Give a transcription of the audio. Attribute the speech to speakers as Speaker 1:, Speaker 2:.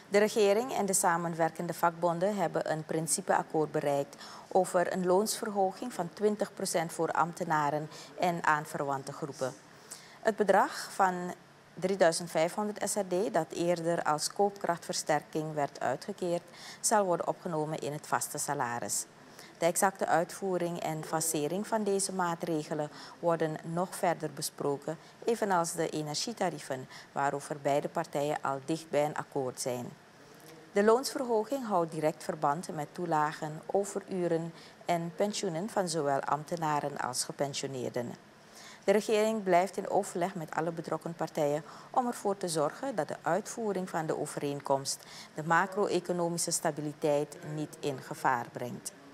Speaker 1: De regering en de samenwerkende vakbonden hebben een principeakkoord bereikt over een loonsverhoging van 20% voor ambtenaren en aanverwante groepen. Het bedrag van 3.500 SRD, dat eerder als koopkrachtversterking werd uitgekeerd, zal worden opgenomen in het vaste salaris. De exacte uitvoering en fasering van deze maatregelen worden nog verder besproken, evenals de energietarieven, waarover beide partijen al dicht bij een akkoord zijn. De loonsverhoging houdt direct verband met toelagen, overuren en pensioenen van zowel ambtenaren als gepensioneerden. De regering blijft in overleg met alle betrokken partijen om ervoor te zorgen dat de uitvoering van de overeenkomst de macro-economische stabiliteit niet in gevaar brengt.